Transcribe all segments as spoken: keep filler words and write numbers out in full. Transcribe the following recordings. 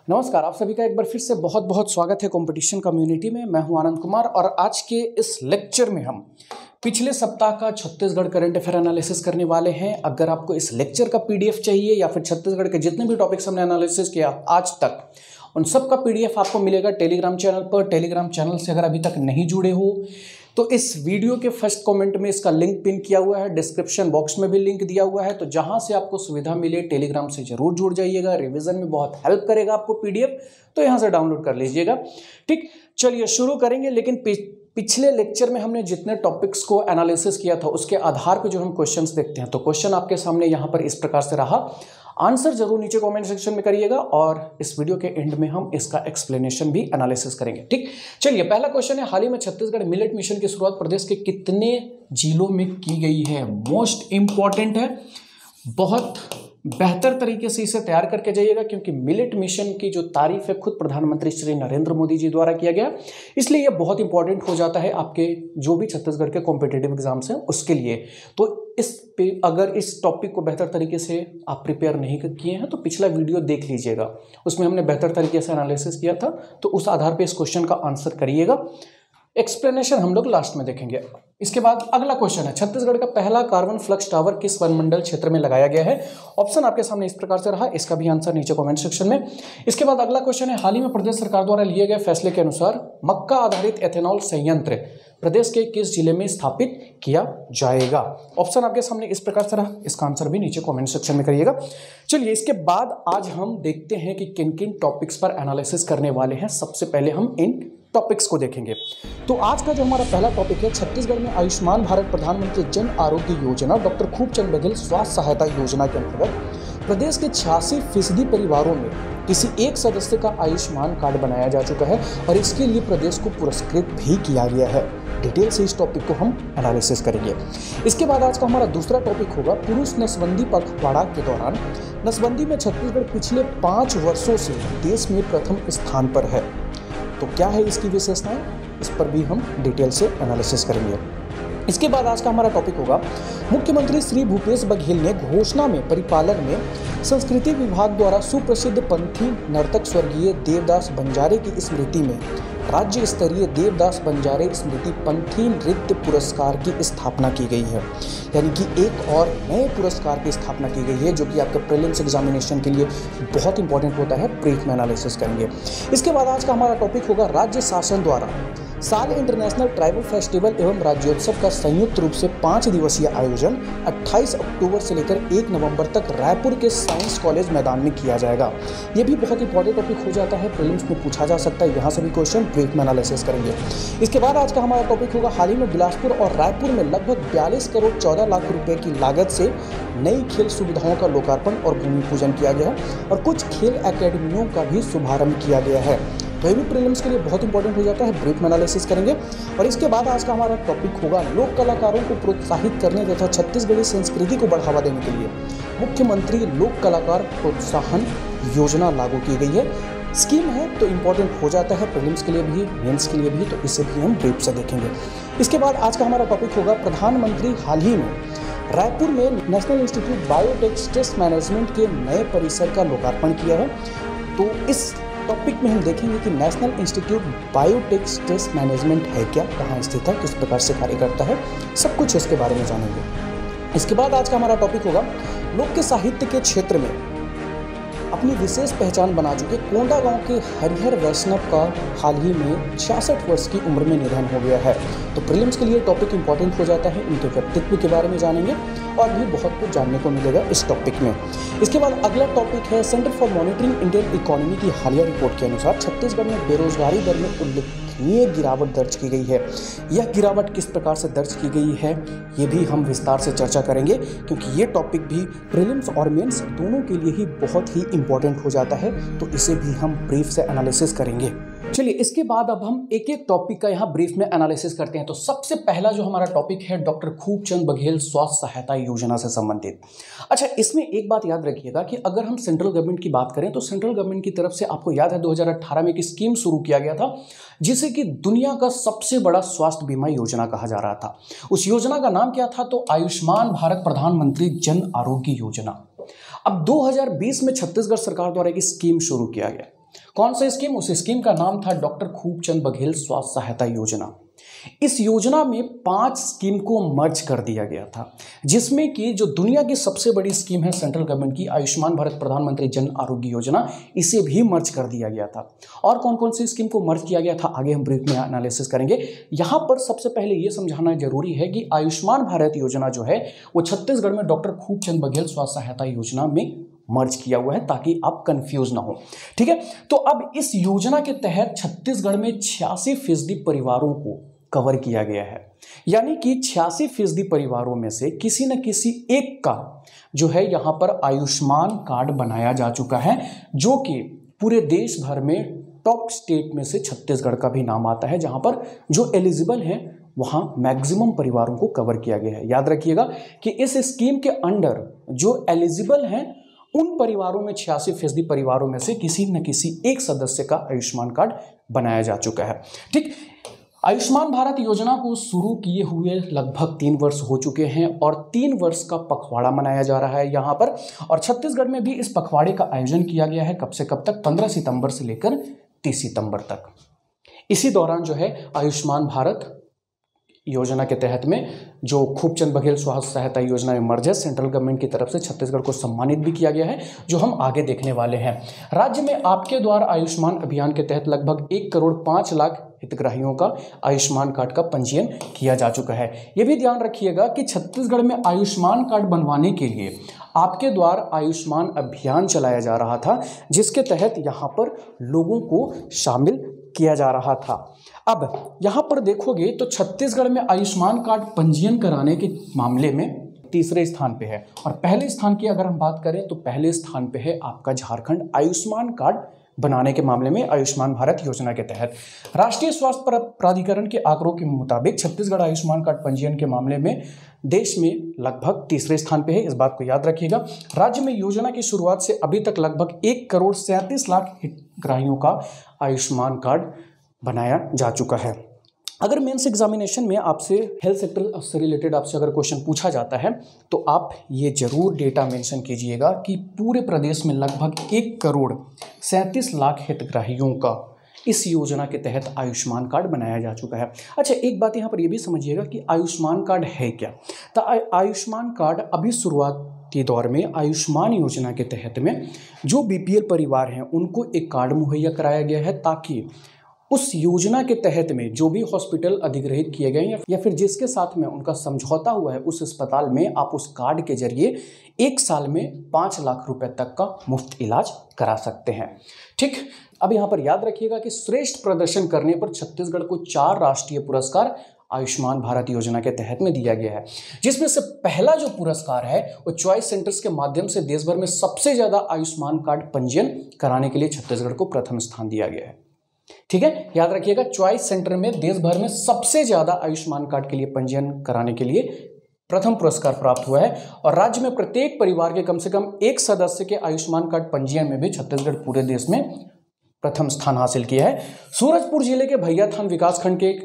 नमस्कार, आप सभी का एक बार फिर से बहुत बहुत स्वागत है कंपटीशन कम्युनिटी में। मैं हूं आनंद कुमार और आज के इस लेक्चर में हम पिछले सप्ताह का छत्तीसगढ़ करंट अफेयर एनालिसिस करने वाले हैं। अगर आपको इस लेक्चर का पीडीएफ चाहिए या फिर छत्तीसगढ़ के जितने भी टॉपिक्स हमने एनालिसिस किया आज तक, उन सब का पीडीएफ आपको मिलेगा टेलीग्राम चैनल पर। टेलीग्राम चैनल से अगर अभी तक नहीं जुड़े हो तो इस वीडियो के फर्स्ट कमेंट में इसका लिंक पिन किया हुआ है, डिस्क्रिप्शन बॉक्स में भी लिंक दिया हुआ है, तो जहां से आपको सुविधा मिले टेलीग्राम से जरूर जुड़ जाइएगा। रिवीजन में बहुत हेल्प करेगा आपको पीडीएफ, तो यहां से डाउनलोड कर लीजिएगा। ठीक, चलिए शुरू करेंगे। लेकिन पिछले लेक्चर में हमने जितने टॉपिक्स को एनालिसिस किया था उसके आधार पर जो हम क्वेश्चंस देखते हैं, तो क्वेश्चन आपके सामने यहाँ पर इस प्रकार से रहा। आंसर जरूर नीचे कमेंट सेक्शन में करिएगा और इस वीडियो के एंड में हम इसका एक्सप्लेनेशन भी एनालिसिस करेंगे। ठीक, चलिए पहला क्वेश्चन है, हाल ही में छत्तीसगढ़ मिलेट मिशन की शुरुआत प्रदेश के कितने जिलों में की गई है? मोस्ट इंपॉर्टेंट है, बहुत बेहतर तरीके से इसे तैयार करके जाइएगा क्योंकि मिलेट मिशन की जो तारीफ है खुद प्रधानमंत्री श्री नरेंद्र मोदी जी द्वारा किया गया, इसलिए यह बहुत इंपॉर्टेंट हो जाता है आपके जो भी छत्तीसगढ़ के कॉम्पिटिटिव एग्जाम्स हैं उसके लिए। तो इस पे अगर इस टॉपिक को बेहतर तरीके से आप प्रिपेयर नहीं किए हैं तो पिछला वीडियो देख लीजिएगा, उसमें हमने बेहतर तरीके से एनालिसिस किया था, तो उस आधार पर इस क्वेश्चन का आंसर करिएगा। एक्सप्लेनेशन हम लोग लास्ट में देखेंगे। इसके बाद अगला क्वेश्चन है, छत्तीसगढ़ का पहला कार्बन फ्लक्स टावर किस वनमंडल क्षेत्र में लगाया गया है? ऑप्शन आपके सामने इस प्रकार से रहा, इसका भी आंसर नीचे कमेंट सेक्शन में। इसके बाद अगला क्वेश्चन है, हाल ही में प्रदेश सरकार द्वारा लिए गए फैसले के अनुसार मक्का आधारित एथेनॉल संयंत्र प्रदेश के किस जिले में स्थापित किया जाएगा? ऑप्शन आपके सामने इस प्रकार से रहा, इसका आंसर भी नीचे कमेंट सेक्शन में करिएगा। चलिए इसके बाद आज हम देखते हैं कि किन किन टॉपिक्स पर एनालिसिस करने वाले हैं। सबसे पहले हम इन टॉपिक्स को देखेंगे। तो आज का जो हमारा पहला टॉपिक है, छत्तीसगढ़ में आयुष्मान भारत प्रधानमंत्री जन आरोग्य योजना डॉक्टर खूबचंद बघेल स्वास्थ्य सहायता योजना के अंतर्गत प्रदेश के छियासी फीसदी परिवारों में किसी एक सदस्य का आयुष्मान कार्ड बनाया जा चुका है और इसके लिए प्रदेश को पुरस्कृत भी किया गया है। डिटेल से इस टॉपिक को हम एनालिसिस करेंगे। इसके बाद आज का हमारा दूसरा टॉपिक होगा, पुरुष नसबंदी पखवाड़ा के दौरान नसबंदी में छत्तीसगढ़ पिछले पाँच वर्षों से देश में प्रथम स्थान पर है। तो क्या है इसकी विशेषताएं, इस पर भी हम डिटेल से एनालिसिस करेंगे। इसके बाद आज का हमारा टॉपिक होगा, मुख्यमंत्री श्री भूपेश बघेल ने घोषणा में परिपालन में संस्कृति विभाग द्वारा सुप्रसिद्ध पंथी नर्तक स्वर्गीय देवदास बंजारे की स्मृति में राज्य स्तरीय देवदास बंजारे स्मृति पंथी नृत्य पुरस्कार की स्थापना की गई है। यानी कि एक और नए पुरस्कार की स्थापना की गई है जो कि आपके प्रीलिम्स एग्जामिनेशन के लिए बहुत इंपॉर्टेंट होता है। ब्रीफ में एनालिसिस करेंगे। इसके बाद आज का हमारा टॉपिक होगा, राज्य शासन द्वारा साल इंटरनेशनल ट्राइबल फेस्टिवल एवं राज्योत्सव का संयुक्त रूप से पाँच दिवसीय आयोजन अट्ठाईस अक्टूबर से लेकर एक नवंबर तक रायपुर के साइंस कॉलेज मैदान में किया जाएगा। ये भी बहुत इंपॉर्टेंट टॉपिक हो जाता है, प्रीलिम्स में पूछा जा सकता है, यहाँ से भी क्वेश्चन ब्रीफ में एनालिसिस करेंगे। इसके बाद आज का हमारा टॉपिक होगा, हाल ही में बिलासपुर और रायपुर में लगभग बयालीस करोड़ चौदह लाख रुपए की लागत से नई खेल सुविधाओं का लोकार्पण और भूमि पूजन किया गया और कुछ खेल अकेडमियों का भी शुभारंभ किया गया है। तो ये भी प्रीलिम्स के लिए बहुत इंपॉर्टेंट हो जाता है, ब्रीफ में एनालिसिस करेंगे। और इसके बाद आज का हमारा टॉपिक होगा, लोक कलाकारों को प्रोत्साहित करने तथा छत्तीसगढ़ी संस्कृति को बढ़ावा देने के लिए मुख्यमंत्री लोक कलाकार प्रोत्साहन योजना लागू की गई है। स्कीम है तो इंपॉर्टेंट हो जाता है प्रीलिम्स के लिए भी, मेंस के लिए भी, तो इसे भी हम ब्रीफ से देखेंगे। इसके बाद आज का हमारा टॉपिक होगा, प्रधानमंत्री हाल ही में रायपुर में नेशनल इंस्टीट्यूट बायोटेक टेस्ट मैनेजमेंट के नए परिसर का लोकार्पण किया है। तो इस टॉपिक में हम देखेंगे कि नेशनल इंस्टीट्यूट बायोटेक टेस्ट मैनेजमेंट है क्या, कहाँ स्थित है, किस प्रकार से कार्य करता है, सब कुछ इसके बारे में जानेंगे। इसके बाद आज का हमारा टॉपिक होगा, लोक साहित्य के क्षेत्र में अपनी विशेष पहचान बना चुके कोंडागांव के हरिहर वैष्णव का हाल ही में छियासठ वर्ष की उम्र में निधन हो गया है। तो प्रीलिम्स के लिए टॉपिक इंपॉर्टेंट हो जाता है, इनके व्यक्तित्व के बारे में जानेंगे और भी बहुत कुछ जानने को मिलेगा इस टॉपिक में। इसके बाद अगला टॉपिक है, centre for monitoring Indian economy की हालिया रिपोर्ट के अनुसार छत्तीसगढ़ में बेरोजगारी दर में उल्लेखनीय गिरावट दर्ज की गई है। यह गिरावट किस प्रकार से दर्ज की गई है ये भी हम विस्तार से चर्चा करेंगे क्योंकि ये टॉपिक भी प्रीलिम्स और मेंस दोनों के लिए ही बहुत ही इंपॉर्टेंट हो जाता है, तो इसे भी हम ब्रीफ से एनालिसिस करेंगे। चलिए इसके बाद अब हम एक एक टॉपिक का यहाँ ब्रीफ में एनालिसिस करते हैं। तो सबसे पहला जो हमारा टॉपिक है, डॉक्टर खूबचंद बघेल स्वास्थ्य सहायता योजना से संबंधित। अच्छा, इसमें एक बात याद रखिएगा कि अगर हम सेंट्रल गवर्नमेंट की बात करें तो सेंट्रल गवर्नमेंट की तरफ से आपको याद है दो हज़ार अठारह में एक स्कीम शुरू किया गया था जिसे कि दुनिया का सबसे बड़ा स्वास्थ्य बीमा योजना कहा जा रहा था। उस योजना का नाम क्या था? तो आयुष्मान भारत प्रधानमंत्री जन आरोग्य योजना। अब दो हज़ार बीस में छत्तीसगढ़ सरकार द्वारा एक स्कीम शुरू किया गया कौन सा स्कीम? उस स्कीम का नाम था डॉक्टर खूबचंद बघेल स्वास्थ्य सहायता योजना। इस योजना में पांच स्कीम को मर्ज कर दिया गया था, जिसमें कि जो दुनिया की सबसे बड़ी स्कीम है सेंट्रल गवर्नमेंट की आयुष्मान भारत प्रधानमंत्री जन आरोग्य योजना, इसे भी मर्ज कर दिया गया था। और कौन कौन सी स्कीम को मर्ज किया गया था आगे हम ब्रीफ में एनालिसिस करेंगे। यहां पर सबसे पहले यह समझाना जरूरी है कि आयुष्मान भारत योजना जो है वो छत्तीसगढ़ में डॉक्टर खूबचंद बघेल स्वास्थ्य सहायता योजना में मर्ज किया हुआ है, ताकि आप कंफ्यूज ना हो। ठीक है, तो अब इस योजना के तहत छत्तीसगढ़ में छियासी फीसदी परिवारों को कवर किया गया है, यानी कि छियासी फीसदी परिवारों में से किसी न किसी एक का जो है यहां पर आयुष्मान कार्ड बनाया जा चुका है, जो कि पूरे देश भर में टॉप स्टेट में से छत्तीसगढ़ का भी नाम आता है, जहां पर जो एलिजिबल हैं वहां मैक्सिमम परिवारों को कवर किया गया है। याद रखिएगा कि इस स्कीम के अंडर जो एलिजिबल हैं उन परिवारों में छियासी फीसदी परिवारों में से किसी न किसी एक सदस्य का आयुष्मान कार्ड बनाया जा चुका है। ठीक, आयुष्मान भारत योजना को शुरू किए हुए लगभग तीन वर्ष हो चुके हैं और तीन वर्ष का पखवाड़ा मनाया जा रहा है यहाँ पर, और छत्तीसगढ़ में भी इस पखवाड़े का आयोजन किया गया है। कब से कब तक? पंद्रह सितंबर से लेकर तीस सितंबर तक। इसी दौरान जो है आयुष्मान भारत योजना के तहत में जो खूबचंद बघेल स्वास्थ्य सहायता योजना में मर्ज है, सेंट्रल गवर्नमेंट की तरफ से छत्तीसगढ़ को सम्मानित भी किया गया है, जो हम आगे देखने वाले हैं। राज्य में आपके द्वारा आयुष्मान अभियान के तहत लगभग एक करोड़ पाँच लाख हितग्राहियों का आयुष्मान कार्ड का पंजीयन किया जा चुका है। यह भी ध्यान रखिएगा कि छत्तीसगढ़ में आयुष्मान कार्ड बनवाने के लिए आपके द्वारा आयुष्मान अभियान चलाया जा रहा था, जिसके तहत यहाँ पर लोगों को शामिल किया जा रहा था। अब यहाँ पर देखोगे तो छत्तीसगढ़ में आयुष्मान कार्ड पंजीयन कराने के मामले में तीसरे स्थान पे है, और पहले स्थान की अगर हम बात करें तो पहले स्थान पे है आपका झारखंड आयुष्मान कार्ड बनाने के मामले में आयुष्मान भारत योजना के तहत। राष्ट्रीय स्वास्थ्य प्राधिकरण के आंकड़ों के मुताबिक छत्तीसगढ़ आयुष्मान कार्ड पंजीयन के मामले में देश में लगभग तीसरे स्थान पे है, इस बात को याद रखिएगा। राज्य में योजना की शुरुआत से अभी तक लगभग एक करोड़ सैंतीस लाख हितग्राहियों का आयुष्मान कार्ड बनाया जा चुका है। अगर मेंस एग्जामिनेशन में आपसे हेल्थ सेक्टर से रिलेटेड आपसे अगर क्वेश्चन पूछा जाता है तो आप ये जरूर डेटा मेंशन कीजिएगा कि पूरे प्रदेश में लगभग एक करोड़ सैंतीस लाख हितग्राहियों का इस योजना के तहत आयुष्मान कार्ड बनाया जा चुका है। अच्छा, एक बात यहाँ पर यह भी समझिएगा कि आयुष्मान कार्ड है क्या। तो आयुष्मान कार्ड अभी शुरुआती दौर में आयुष्मान योजना के तहत में जो बीपीएल परिवार हैं उनको एक कार्ड मुहैया कराया गया है, ताकि उस योजना के तहत में जो भी हॉस्पिटल अधिग्रहित किए गए या फिर जिसके साथ में उनका समझौता हुआ है उस अस्पताल में आप उस कार्ड के जरिए एक साल में पाँच लाख रुपए तक का मुफ्त इलाज करा सकते हैं। ठीक, अब यहाँ पर याद रखिएगा कि श्रेष्ठ प्रदर्शन करने पर छत्तीसगढ़ को चार राष्ट्रीय पुरस्कार आयुष्मान भारत योजना के तहत में दिया गया है, जिसमें से पहला जो पुरस्कार है वो चॉइस सेंटर्स के माध्यम से देश भर में सबसे ज्यादा आयुष्मान कार्ड पंजीयन कराने के लिए छत्तीसगढ़ को प्रथम स्थान दिया गया है। ठीक है, याद रखिएगा चॉइस सेंटर में देश भर में सबसे ज्यादा आयुष्मान कार्ड के लिए पंजीयन कराने के लिए प्रथम पुरस्कार प्राप्त हुआ है, और राज्य में प्रत्येक परिवार के कम से कम एक सदस्य के आयुष्मान कार्ड पंजीयन में भी छत्तीसगढ़ पूरे देश में प्रथम स्थान हासिल किया है। सूरजपुर जिले के भैयाथान विकासखंड के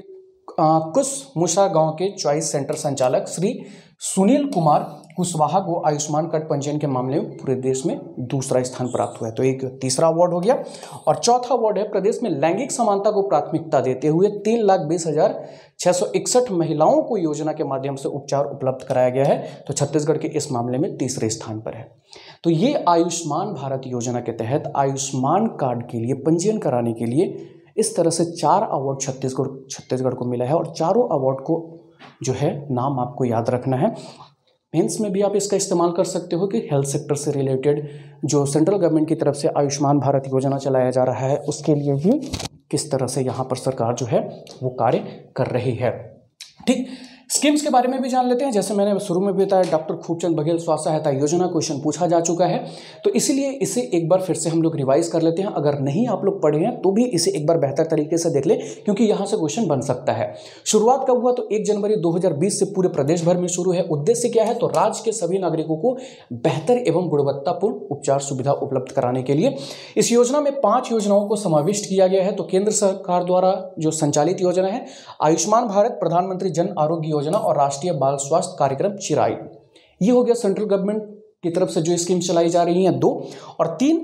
कुसमुसा गांव के चॉइस सेंटर संचालक श्री सुनील कुमार कुशवाहा को आयुष्मान कार्ड पंजीयन के मामले में पूरे देश में दूसरा स्थान प्राप्त हुआ है, तो एक तीसरा अवार्ड हो गया। और चौथा अवार्ड है प्रदेश में लैंगिक समानता को प्राथमिकता देते हुए तीन लाख बीस हजार छह सौ इकसठ महिलाओं को योजना के माध्यम से उपचार उपलब्ध कराया गया है, तो छत्तीसगढ़ के इस मामले में तीसरे स्थान पर है। तो ये आयुष्मान भारत योजना के तहत आयुष्मान कार्ड के लिए पंजीयन कराने के लिए इस तरह से चार अवार्ड छत्तीसगढ़ छत्तीसगढ़ को मिला है, और चारों अवार्ड को जो है नाम आपको याद रखना है। मेंस में भी आप इसका इस्तेमाल कर सकते हो कि हेल्थ सेक्टर से रिलेटेड जो सेंट्रल गवर्नमेंट की तरफ से आयुष्मान भारत योजना चलाया जा रहा है उसके लिए भी किस तरह से यहाँ पर सरकार जो है वो कार्य कर रही है। ठीक, स्कीम्स के बारे में भी जान लेते हैं। जैसे मैंने शुरू में भी बताया, डॉक्टर खूबचंद बघेल स्वास्थ्य सहायता योजना क्वेश्चन पूछा जा चुका है, तो इसीलिए इसे एक बार फिर से हम लोग रिवाइज कर लेते हैं। अगर नहीं आप लोग पढ़े हैं तो भी इसे एक बार बेहतर तरीके से देख ले, क्योंकि यहाँ से क्वेश्चन बन सकता है। शुरुआत कब हुआ? तो एक जनवरी दो हज़ार बीस से पूरे प्रदेश भर में शुरू है। उद्देश्य क्या है? तो राज्य के सभी नागरिकों को बेहतर एवं गुणवत्तापूर्ण उपचार सुविधा उपलब्ध कराने के लिए इस योजना में पांच योजनाओं को समाविष्ट किया गया है। तो केंद्र सरकार द्वारा जो संचालित योजना है आयुष्मान भारत प्रधानमंत्री जन आरोग्य योजना और राष्ट्रीय बाल स्वास्थ्य कार्यक्रम चिराई, ये हो गया सेंट्रल गवर्नमेंट की तरफ से जो स्कीम चलाई जा रही हैं दो, और तीन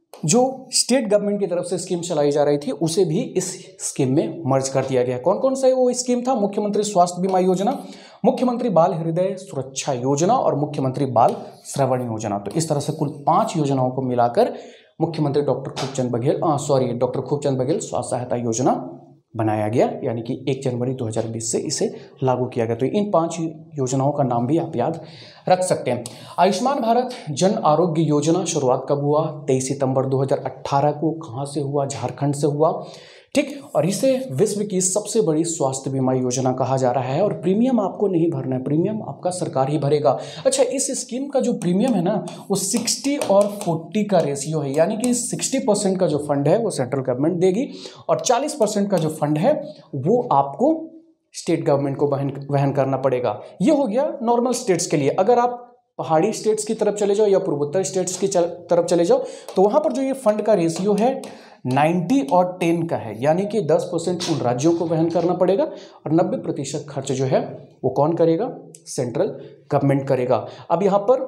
जो स्टेट गवर्नमेंट की तरफ से स्कीम चलाई जा रही थी उसे भी इस स्कीम में मर्ज कर दिया गया। कौन कौन सा वो स्कीम था? मुख्यमंत्री स्वास्थ्य बीमा योजना, मुख्यमंत्री बाल हृदय सुरक्षा योजना और मुख्यमंत्री बाल श्रवण योजना। तो इस तरह से कुल पांच योजनाओं को मिलाकर मुख्यमंत्री doctor Khubchand Baghel sorry doctor Khubchand Baghel स्वास्थ्य सहायता योजना बनाया गया, यानी कि एक जनवरी दो हज़ार बीस से इसे लागू किया गया। तो इन पांच योजनाओं का नाम भी आप याद रख सकते हैं। आयुष्मान भारत जन आरोग्य योजना शुरुआत कब हुआ? तेईस सितंबर दो हज़ार अठारह को। कहाँ से हुआ? झारखंड से हुआ, ठीक। और इसे विश्व की सबसे बड़ी स्वास्थ्य बीमा योजना कहा जा रहा है। और प्रीमियम आपको नहीं भरना है, प्रीमियम आपका सरकार ही भरेगा। अच्छा, इस स्कीम का जो प्रीमियम है ना वो साठ और चालीस का रेशियो है, यानी कि साठ परसेंट का जो फंड है वो सेंट्रल गवर्नमेंट देगी और चालीस परसेंट का जो फंड है वो आपको स्टेट गवर्नमेंट को वहन वहन करना पड़ेगा। ये हो गया नॉर्मल स्टेट्स के लिए। अगर आप पहाड़ी स्टेट्स की तरफ चले जाओ या पूर्वोत्तर स्टेट्स की तरफ चले जाओ तो वहां पर जो ये फंड का रेशियो है नब्बे और दस का है, यानी कि दस परसेंट उन राज्यों को वहन करना पड़ेगा और नब्बे प्रतिशत खर्च जो है वो कौन करेगा? सेंट्रल गवर्नमेंट करेगा। अब यहाँ पर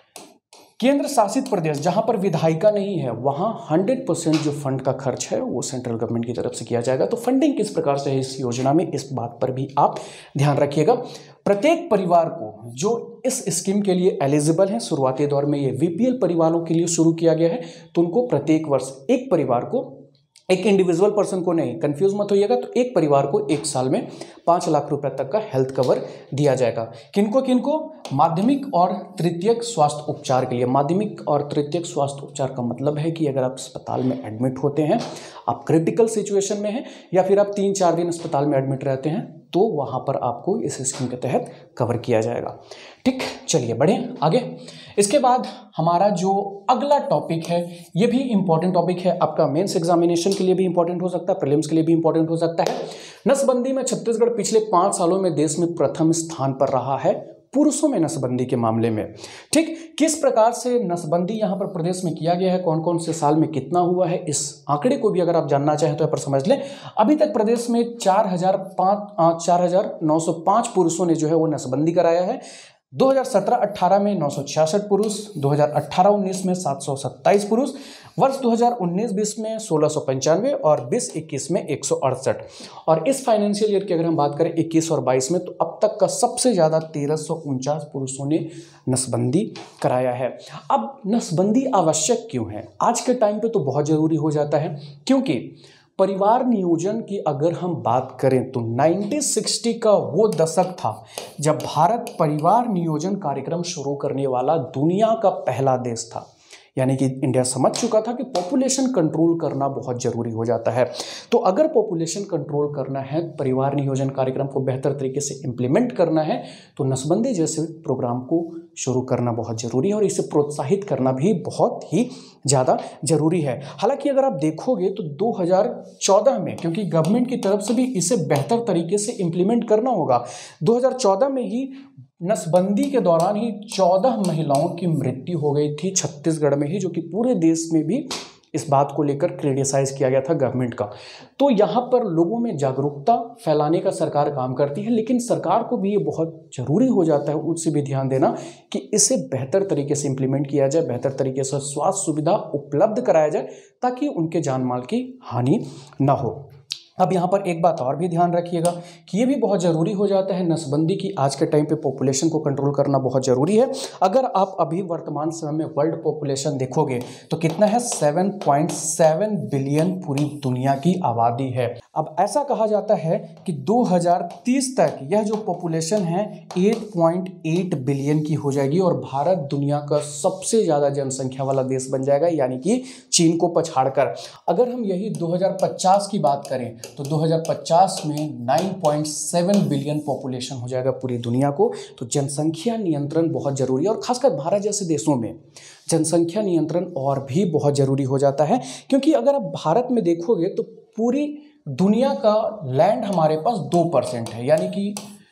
केंद्र शासित प्रदेश जहां पर विधायिका नहीं है वहां सौ परसेंट जो फंड का खर्च है वो सेंट्रल गवर्नमेंट की तरफ से किया जाएगा। तो फंडिंग किस प्रकार से है इस योजना में, इस बात पर भी आप ध्यान रखिएगा। प्रत्येक परिवार को जो इस स्कीम के लिए एलिजिबल है, शुरुआती दौर में ये बीपीएल परिवारों के लिए शुरू किया गया है, तो उनको प्रत्येक वर्ष एक परिवार को, एक इंडिविजुअल पर्सन को नहीं, कंफ्यूज मत होइएगा, तो एक परिवार को एक साल में पाँच लाख रुपए तक का हेल्थ कवर दिया जाएगा। किनको किनको? माध्यमिक और तृतीयक स्वास्थ्य उपचार के लिए। माध्यमिक और तृतीयक स्वास्थ्य उपचार का मतलब है कि अगर आप अस्पताल में एडमिट होते हैं, आप क्रिटिकल सिचुएशन में हैं या फिर आप तीन चार दिन अस्पताल में एडमिट रहते हैं, तो वहां पर आपको इस स्कीम के तहत कवर किया जाएगा, ठीक। चलिए बढ़ें आगे। इसके बाद हमारा जो अगला टॉपिक है ये भी इंपॉर्टेंट टॉपिक है, आपका मेंस एग्जामिनेशन के लिए भी इंपॉर्टेंट हो सकता है, प्रीलिम्स के लिए भी इंपॉर्टेंट हो सकता है। नसबंदी में छत्तीसगढ़ पिछले पांच सालों में देश में प्रथम स्थान पर रहा है पुरुषों में नसबंदी के मामले में, ठीक। किस प्रकार से नसबंदी यहाँ पर प्रदेश में किया गया है, कौन कौन से साल में कितना हुआ है, इस आंकड़े को भी अगर आप जानना चाहें तो यहाँ पर समझ लें। अभी तक प्रदेश में चार हजार पाँच चार हजार नौ सौ पाँच पुरुषों ने जो है वो नसबंदी कराया है। दो हज़ार सत्रह अठारह में नौ सौ छियासठ पुरुष, दो हज़ार अठारह उन्नीस में सात सौ सत्ताईस पुरुष, वर्ष दो हज़ार उन्नीस बीस में सोलह सौ पंचानवे और बीस इक्कीस में एक सौ अड़सठ। और इस फाइनेंशियल ईयर की अगर हम बात करें इक्कीस और बाईस में, तो अब तक का सबसे ज़्यादा तेरह सौ उनचास पुरुषों ने नसबंदी कराया है। अब नसबंदी आवश्यक क्यों है? आज के टाइम पे तो बहुत ज़रूरी हो जाता है, क्योंकि परिवार नियोजन की अगर हम बात करें तो उन्नीस सौ साठ का वो दशक था जब भारत परिवार नियोजन कार्यक्रम शुरू करने वाला दुनिया का पहला देश था। यानी कि इंडिया समझ चुका था कि पॉपुलेशन कंट्रोल करना बहुत ज़रूरी हो जाता है। तो अगर पॉपुलेशन कंट्रोल करना है, परिवार नियोजन कार्यक्रम को बेहतर तरीके से इम्प्लीमेंट करना है, तो नसबंदी जैसे प्रोग्राम को शुरू करना बहुत ज़रूरी है और इसे प्रोत्साहित करना भी बहुत ही ज़्यादा ज़रूरी है। हालांकि अगर आप देखोगे तो दो हज़ार चौदह में, क्योंकि गवर्नमेंट की तरफ से भी इसे बेहतर तरीके से इम्प्लीमेंट करना होगा, दो हज़ार चौदह में ही नसबंदी के दौरान ही चौदह महिलाओं की मृत्यु हो गई थी छत्तीसगढ़ में ही, जो कि पूरे देश में भी इस बात को लेकर क्रिटिसाइज किया गया था गवर्नमेंट का। तो यहाँ पर लोगों में जागरूकता फैलाने का सरकार काम करती है, लेकिन सरकार को भी ये बहुत ज़रूरी हो जाता है उससे भी ध्यान देना कि इसे बेहतर तरीके से इम्प्लीमेंट किया जाए, बेहतर तरीके से स्वास्थ्य सुविधा उपलब्ध कराया जाए ताकि उनके जान माल की हानि न हो। अब यहाँ पर एक बात और भी ध्यान रखिएगा कि ये भी बहुत ज़रूरी हो जाता है नसबंदी की, आज के टाइम पे पॉपुलेशन को कंट्रोल करना बहुत ज़रूरी है। अगर आप अभी वर्तमान समय में वर्ल्ड पॉपुलेशन देखोगे तो कितना है, सात पॉइंट सात बिलियन पूरी दुनिया की आबादी है। अब ऐसा कहा जाता है कि दो हज़ार तीस तक यह जो पॉपुलेशन है आठ पॉइंट आठ बिलियन की हो जाएगी और भारत दुनिया का सबसे ज़्यादा जनसंख्या वाला देश बन जाएगा, यानी कि चीन को पछाड़कर। अगर हम यही दो हज़ार पचास की बात करें तो दो हज़ार पचास में नौ पॉइंट सात बिलियन पॉपुलेशन हो जाएगा पूरी दुनिया को। तो जनसंख्या नियंत्रण बहुत ज़रूरी है और खासकर भारत जैसे देशों में जनसंख्या नियंत्रण और भी बहुत ज़रूरी हो जाता है, क्योंकि अगर आप भारत में देखोगे तो पूरी दुनिया का लैंड हमारे पास दो परसेंट है, यानी कि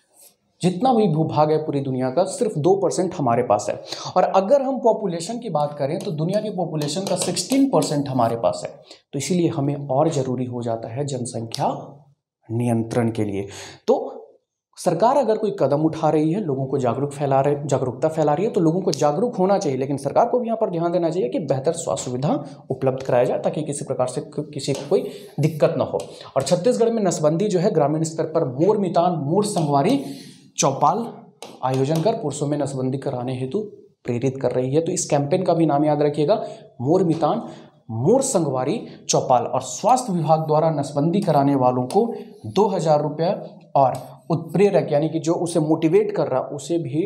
जितना भी भूभाग है पूरी दुनिया का सिर्फ दो परसेंट हमारे पास है। और अगर हम पॉपुलेशन की बात करें तो दुनिया की पॉपुलेशन का सोलह परसेंट हमारे पास है। तो इसीलिए हमें और ज़रूरी हो जाता है जनसंख्या नियंत्रण के लिए। तो सरकार अगर कोई कदम उठा रही है, लोगों को जागरूक फैला रहे जागरूकता फैला रही है, तो लोगों को जागरूक होना चाहिए, लेकिन सरकार को भी यहाँ पर ध्यान देना चाहिए कि बेहतर स्वास्थ्य सुविधा उपलब्ध कराया जाए ताकि किसी प्रकार से किसी को कोई दिक्कत ना हो। और छत्तीसगढ़ में नसबंदी जो है ग्रामीण स्तर पर मोर मितान मोर संगवारी चौपाल आयोजन कर पुरुषों में नसबंदी कराने हेतु प्रेरित कर रही है। तो इस कैंपेन का भी नाम याद रखिएगा, मोर मितान मोर संगवारी चौपाल। और स्वास्थ्य विभाग द्वारा नसबंदी कराने वालों को दो हजार रुपया और उत्प्रेरक यानी कि जो उसे मोटिवेट कर रहा उसे भी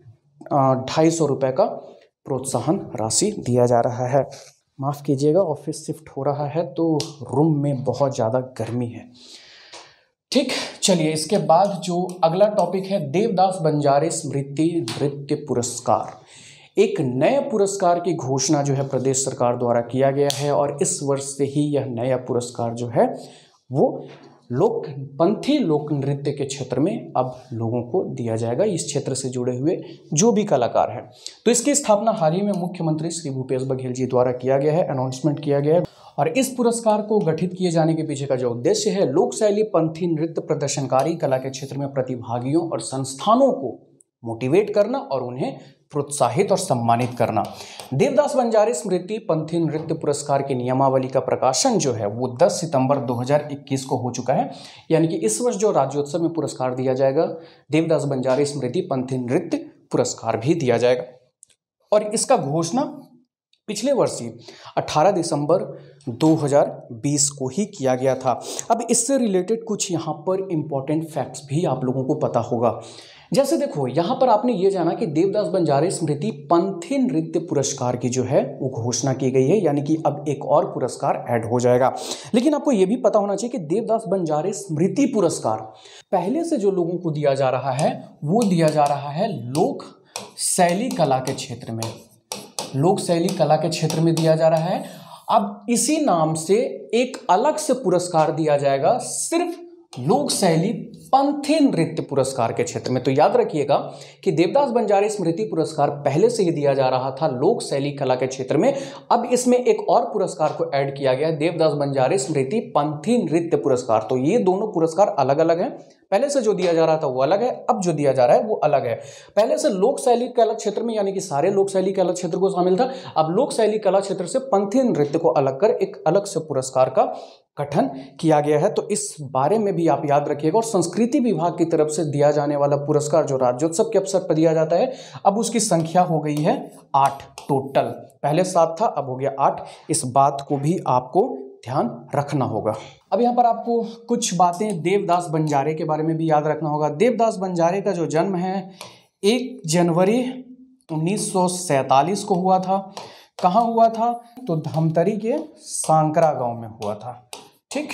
ढाई सौ रुपये का प्रोत्साहन राशि दिया जा रहा है। माफ़ कीजिएगा, ऑफिस शिफ्ट हो रहा है तो रूम में बहुत ज़्यादा गर्मी है। ठीक, चलिए इसके बाद जो अगला टॉपिक है, देवदास बंजारे स्मृति नृत्य पुरस्कार। एक नए पुरस्कार की घोषणा जो है प्रदेश सरकार द्वारा किया गया है और इस वर्ष से ही यह नया पुरस्कार जो है वो लोक पंथी लोक नृत्य के क्षेत्र में अब लोगों को दिया जाएगा, इस क्षेत्र से जुड़े हुए जो भी कलाकार हैं। तो इसकी स्थापना हाल ही में मुख्यमंत्री श्री भूपेश बघेल जी द्वारा किया गया है, अनाउंसमेंट किया गया है। और इस पुरस्कार को गठित किए जाने के पीछे का जो उद्देश्य है, लोक शैली पंथी नृत्य प्रदर्शनकारी कला के क्षेत्र में प्रतिभागियों और संस्थानों को मोटिवेट करना और उन्हें प्रोत्साहित और सम्मानित करना। देवदास बंजारे स्मृति पंथी नृत्य पुरस्कार की नियमावली का प्रकाशन जो है वो दस सितंबर दो हज़ार इक्कीस को हो चुका है, यानी कि इस वर्ष जो राज्योत्सव में पुरस्कार दिया जाएगा देवदास बंजारे स्मृति पंथी नृत्य पुरस्कार भी दिया जाएगा। और इसका घोषणा पिछले वर्ष ही अठारह दिसंबर दो हज़ार बीस को ही किया गया था। अब इससे रिलेटेड कुछ यहाँ पर इम्पोर्टेंट फैक्ट्स भी आप लोगों को पता होगा। जैसे देखो, यहाँ पर आपने ये जाना कि देवदास बंजारे स्मृति पंथी नृत्य पुरस्कार की जो है वो घोषणा की गई है, यानी कि अब एक और पुरस्कार ऐड हो जाएगा। लेकिन आपको ये भी पता होना चाहिए कि देवदास बंजारे स्मृति पुरस्कार पहले से जो लोगों को दिया जा रहा है वो दिया जा रहा है लोक शैली कला के क्षेत्र में, लोक शैली कला के क्षेत्र में दिया जा रहा है। अब इसी नाम से एक अलग से पुरस्कार दिया जाएगा सिर्फ लोक शैली पंथी नृत्य पुरस्कार के क्षेत्र में। तो याद रखिएगा कि देवदास बंजारे स्मृति पुरस्कार पहले से ही दिया जा रहा था लोक शैली कला के क्षेत्र में, अब इसमें एक और पुरस्कार को ऐड किया गया है, देवदास बंजारे स्मृति पंथी नृत्य पुरस्कार। तो ये दोनों पुरस्कार अलग अलग हैं, पहले से जो दिया जा रहा था वो अलग है, अब जो दिया जा रहा है वो अलग है। पहले से लोक शैली कला क्षेत्र में यानी कि सारे लोक शैली कला क्षेत्र को शामिल था, अब लोक शैली कला क्षेत्र से पंथी नृत्य को अलग कर एक अलग से पुरस्कार का गठन किया गया है। तो इस बारे में भी आप याद रखिएगा। और संस्कृति विभाग की तरफ से दिया जाने वाला पुरस्कार जो राज्योत्सव के अवसर पर दिया जाता है, अब उसकी संख्या हो गई है आठ टोटल, पहले सात था अब हो गया आठ। इस बात को भी आपको ध्यान रखना होगा। अब यहाँ पर आपको कुछ बातें देवदास बंजारे के बारे में भी याद रखना होगा। देवदास बंजारे का जो जन्म है एक जनवरी उन्नीस सौ सैंतालीस को हुआ था। कहाँ हुआ था? तो धमतरी के सांकरा गांव में हुआ था। ठीक,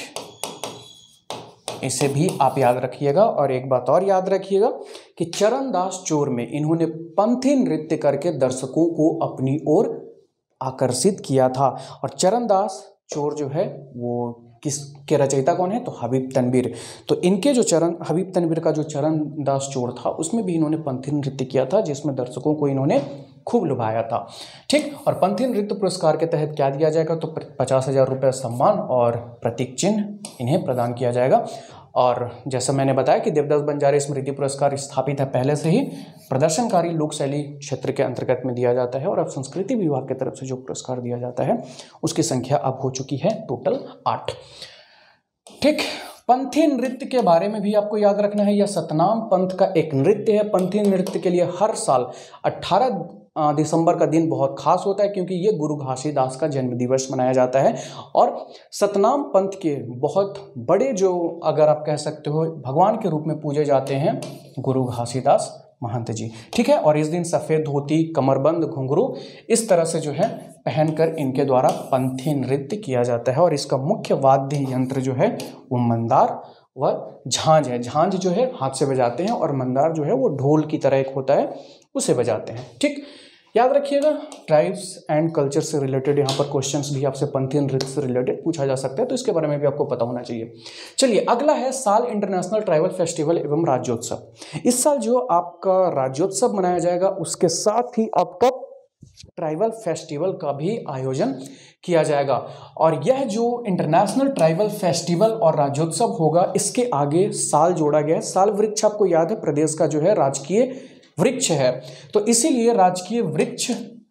इसे भी आप याद रखिएगा। और एक बात और याद रखिएगा कि चरणदास चोर में इन्होंने पंथी नृत्य करके दर्शकों को अपनी ओर आकर्षित किया था। और चरणदास चोर जो है वो किस के रचयिता कौन है? तो हबीब तनवीर। तो इनके जो चरण हबीब तनवीर का जो चरणदास चोर था उसमें भी इन्होंने पंथी नृत्य किया था, जिसमें दर्शकों को इन्होंने खूब लुभाया था। ठीक, और पंथी नृत्य पुरस्कार के तहत क्या दिया जाएगा? तो पचास हजार रुपये सम्मान और प्रतीक चिन्ह इन्हें प्रदान किया जाएगा। और जैसा मैंने बताया कि देवदास बंजारे स्मृति पुरस्कार स्थापित है पहले से ही, प्रदर्शनकारी लोक शैली क्षेत्र के अंतर्गत में दिया जाता है। और अब संस्कृति विभाग की तरफ से जो पुरस्कार दिया जाता है उसकी संख्या अब हो चुकी है टोटल आठ। ठीक, पंथी नृत्य के बारे में भी आपको याद रखना है। यह सतनाम पंथ का एक नृत्य है। पंथी नृत्य के लिए हर साल अठारह दिसंबर का दिन बहुत खास होता है, क्योंकि ये गुरु घासीदास का जन्म दिवस मनाया जाता है। और सतनाम पंथ के बहुत बड़े जो अगर आप कह सकते हो भगवान के रूप में पूजे जाते हैं गुरु घासीदास महंत जी। ठीक है, और इस दिन सफ़ेद धोती, कमरबंद, घुंघरू इस तरह से जो है पहनकर इनके द्वारा पंथी नृत्य किया जाता है। और इसका मुख्य वाद्य यंत्र जो है वो मंदार व झांझ है। झांझ जो है हाथ से बजाते हैं और मंदार जो है वो ढोल की तरह एक होता है, उसे बजाते हैं। ठीक, याद रखिएगा। ट्राइब्स एंड कल्चर से रिलेटेड यहाँ पर क्वेश्चंस भी आपसे पंथी नृत्य से रिलेटेड पूछा जा सकता है, तो इसके बारे में भी आपको पता होना चाहिए। चलिए अगला है साल इंटरनेशनल ट्राइबल फेस्टिवल एवं राज्योत्सव। इस साल जो आपका राज्योत्सव मनाया जाएगा उसके साथ ही आपका ट्राइबल फेस्टिवल का भी आयोजन किया जाएगा। और यह जो इंटरनेशनल ट्राइबल फेस्टिवल और राज्योत्सव होगा, इसके आगे साल जोड़ा गया है। साल वृक्ष आपको याद है, प्रदेश का जो है राजकीय वृक्ष है, तो इसीलिए राजकीय वृक्ष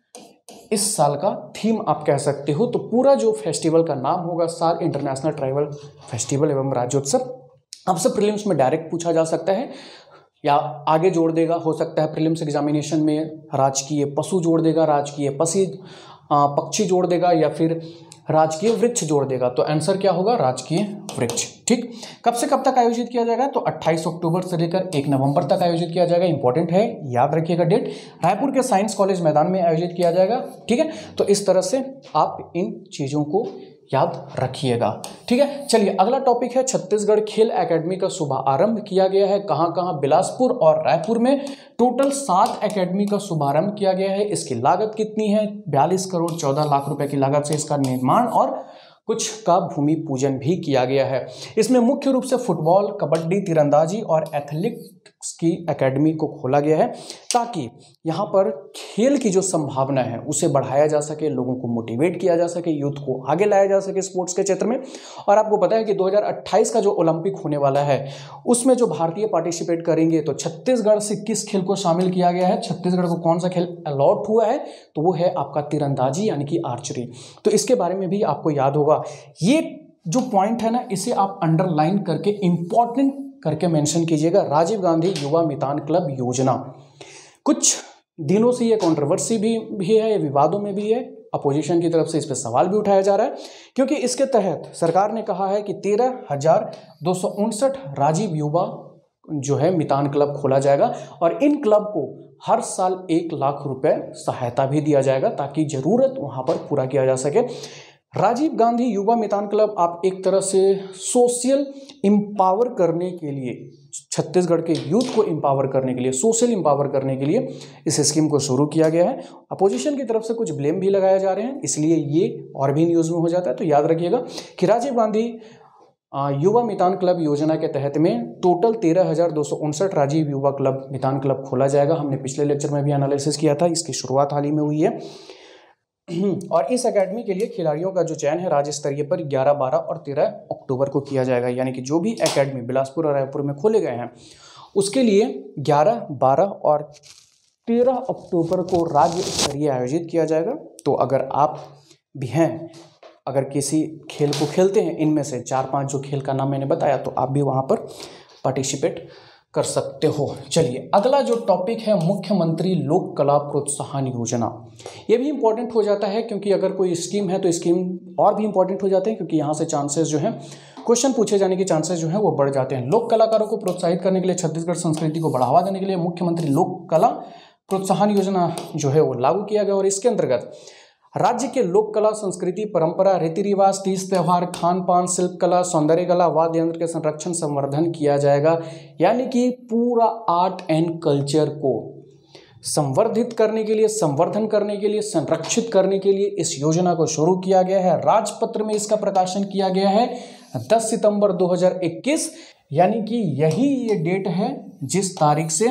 इस साल का थीम आप कह सकते हो। तो पूरा जो फेस्टिवल का नाम होगा साल इंटरनेशनल ट्राइबल फेस्टिवल एवं राज्योत्सव। आपसे प्रीलिम्स में डायरेक्ट पूछा जा सकता है या आगे जोड़ देगा, हो सकता है प्रीलिम्स एग्जामिनेशन में राजकीय पशु जोड़ देगा, राजकीय पक्षी पक्षी जोड़ देगा, या फिर राजकीय वृक्ष जोड़ देगा। तो आंसर क्या होगा? राजकीय वृक्ष। ठीक, कब से कब तक आयोजित किया जाएगा? तो अट्ठाईस अक्टूबर से लेकर एक नवंबर तक आयोजित किया जाएगा। इंपॉर्टेंट है, याद रखिएगा डेट। रायपुर के साइंस कॉलेज मैदान में आयोजित किया जाएगा। ठीक है, तो इस तरह से आप इन चीजों को याद रखिएगा। ठीक है, चलिए अगला टॉपिक है छत्तीसगढ़ खेल एकेडमी का शुभारंभ किया गया है। कहाँ कहाँ? बिलासपुर और रायपुर में टोटल सात एकेडमी का शुभारंभ किया गया है। इसकी लागत कितनी है? बयालीस करोड़ चौदह लाख रुपए की लागत से इसका निर्माण और कुछ का भूमि पूजन भी किया गया है। इसमें मुख्य रूप से फुटबॉल, कबड्डी, तीरंदाजी और एथलेटिक्स की एकेडमी को खोला गया है, ताकि यहाँ पर खेल की जो संभावना है उसे बढ़ाया जा सके, लोगों को मोटिवेट किया जा सके, यूथ को आगे लाया जा सके स्पोर्ट्स के क्षेत्र में। और आपको पता है कि दो हज़ार अट्ठाईस का जो ओलंपिक होने वाला है उसमें जो भारतीय पार्टिसिपेट करेंगे, तो छत्तीसगढ़ से किस खेल को शामिल किया गया है? छत्तीसगढ़ को कौन सा खेल अलॉट हुआ है? तो वो है आपका तीरंदाजी यानी कि आर्चरी। तो इसके बारे में भी आपको याद होगा। ये जो पॉइंट है ना, इसे आप अंडरलाइन करके इंपॉर्टेंट करके मेंशन कीजिएगा। राजीव गांधी युवा मितान क्लब योजना, कुछ दिनों से ये कंट्रोवर्सी भी, भी है, ये विवादों में भी है। अपोजिशन की तरफ से इस पर सवाल भी उठाया जा रहा है, क्योंकि इसके तहत सरकार ने कहा है कि तेरह हजार दो सौ उनसठ राजीव युवा जो है मितान क्लब खोला जाएगा, और इन क्लब को हर साल एक लाख रुपए सहायता भी दिया जाएगा, ताकि जरूरत वहां पर पूरा किया जा सके। राजीव गांधी युवा मितान क्लब आप एक तरह से सोशल एम्पावर करने के लिए, छत्तीसगढ़ के यूथ को एम्पावर करने के लिए, सोशल एम्पावर करने के लिए इस स्कीम को शुरू किया गया है। अपोजिशन की तरफ से कुछ ब्लेम भी लगाए जा रहे हैं, इसलिए ये और भी न्यूज़ में हो जाता है। तो याद रखिएगा कि राजीव गांधी युवा मितान क्लब योजना के तहत में टोटल तेरह हजार दो सौ उनसठ राजीव युवा क्लब मितान क्लब खोला जाएगा। हमने पिछले लेक्चर में भी एनालिसिस किया था, इसकी शुरुआत हाल ही में हुई है। और इस एकेडमी के लिए खिलाड़ियों का जो चयन है राज्य स्तरीय पर ग्यारह, बारह और तेरह अक्टूबर को किया जाएगा। यानी कि जो भी एकेडमी बिलासपुर और रायपुर में खोले गए हैं उसके लिए ग्यारह, बारह और तेरह अक्टूबर को राज्य स्तरीय आयोजित किया जाएगा। तो अगर आप भी हैं, अगर किसी खेल को खेलते हैं, इनमें से चार पांच जो खेल का नाम मैंने बताया, तो आप भी वहां पर पार्टिसिपेट कर सकते हो। चलिए अगला जो टॉपिक है मुख्यमंत्री लोक कला प्रोत्साहन योजना। ये भी इंपॉर्टेंट हो जाता है, क्योंकि अगर कोई स्कीम है तो स्कीम और भी इंपॉर्टेंट हो जाते हैं, क्योंकि यहाँ से चांसेस जो है क्वेश्चन पूछे जाने के चांसेस जो है वो बढ़ जाते हैं। लोक कलाकारों को प्रोत्साहित करने के लिए, छत्तीसगढ़ संस्कृति को बढ़ावा देने के लिए मुख्यमंत्री लोक कला प्रोत्साहन योजना जो है वो लागू किया गया। और इसके अंतर्गत राज्य के लोक कला, संस्कृति, परंपरा, रीति रिवाज, तीज त्योहार, खान पान, शिल्प कला, सौंदर्य कला, वाद्य यंत्र के संरक्षण संवर्धन किया जाएगा। यानी कि पूरा आर्ट एंड कल्चर को संवर्धित करने के लिए, संवर्धन करने के लिए, संरक्षित करने के लिए इस योजना को शुरू किया गया है। राजपत्र में इसका प्रकाशन किया गया है दस सितंबर दो हज़ार इक्कीस। यानी कि यही ये डेट है जिस तारीख से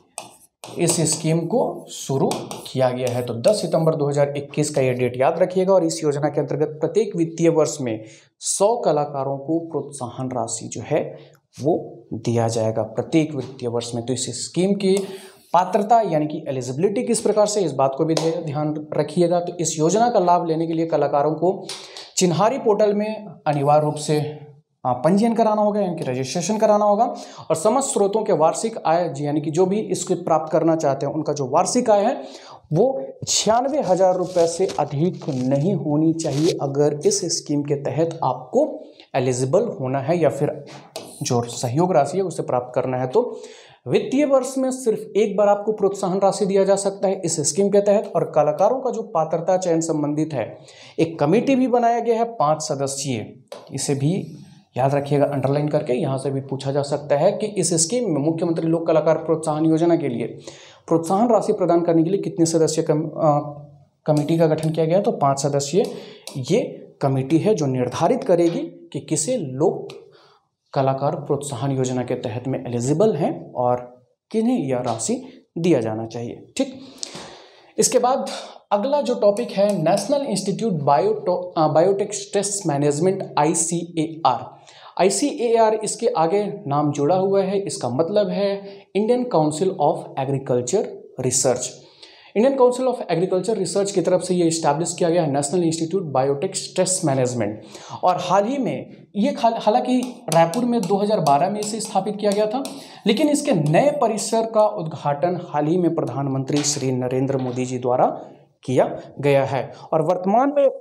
इस स्कीम को शुरू किया गया है। तो दस सितंबर दो हज़ार इक्कीस का ये डेट याद रखिएगा। और इस योजना के अंतर्गत प्रत्येक वित्तीय वर्ष में सौ कलाकारों को प्रोत्साहन राशि जो है वो दिया जाएगा प्रत्येक वित्तीय वर्ष में। तो इस स्कीम की पात्रता यानी कि एलिजिबिलिटी किस प्रकार से, इस बात को भी ध्यान रखिएगा। तो इस योजना का लाभ लेने के लिए कलाकारों को चिन्हारी पोर्टल में अनिवार्य रूप से पंजीयन कराना होगा, यानी कि रजिस्ट्रेशन कराना होगा। और समस्त स्रोतों के वार्षिक आय यानी कि जो भी इसको प्राप्त करना चाहते हैं उनका जो वार्षिक आय है वो छियानवे हजार रुपये से अधिक नहीं होनी चाहिए, अगर इस स्कीम के तहत आपको एलिजिबल होना है या फिर जो सहयोग राशि है उसे प्राप्त करना है। तो वित्तीय वर्ष में सिर्फ एक बार आपको प्रोत्साहन राशि दिया जा सकता है इस स्कीम के तहत। और कलाकारों का जो पात्रता चयन संबंधित है, एक कमेटी भी बनाया गया है पाँच सदस्यीय, इसे भी याद रखिएगा अंडरलाइन करके। यहाँ से भी पूछा जा सकता है कि इस स्कीम में मुख्यमंत्री लोक कलाकार प्रोत्साहन योजना के लिए प्रोत्साहन राशि प्रदान करने के लिए कितने सदस्यीय कम, कमेटी का गठन किया गया है? तो पाँच सदस्यीय ये कमेटी है जो निर्धारित करेगी कि किसे लोक कलाकार प्रोत्साहन योजना के तहत में एलिजिबल हैं और किन्हें यह राशि दिया जाना चाहिए। ठीक, इसके बाद अगला जो टॉपिक है national institute bio biotic stress management I C A R. I C A R इसके आगे नाम जुड़ा हुआ है, इसका मतलब है Indian council of agriculture research. Indian council of agriculture research की तरफ से ये इस्टेब्लिश किया गया है national institute biotic stress management. और हाल ही में ये हालांकि रायपुर में दो हज़ार बारह में इसे स्थापित किया गया था, लेकिन इसके नए परिसर का उद्घाटन हाल ही में प्रधानमंत्री श्री नरेंद्र मोदी जी द्वारा किया गया है। और वर्तमान में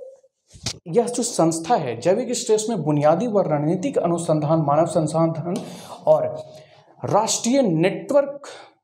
यह जो संस्था है जैविक स्ट्रेस में बुनियादी व रणनीतिक अनुसंधान, मानव संसाधन और राष्ट्रीय नेटवर्क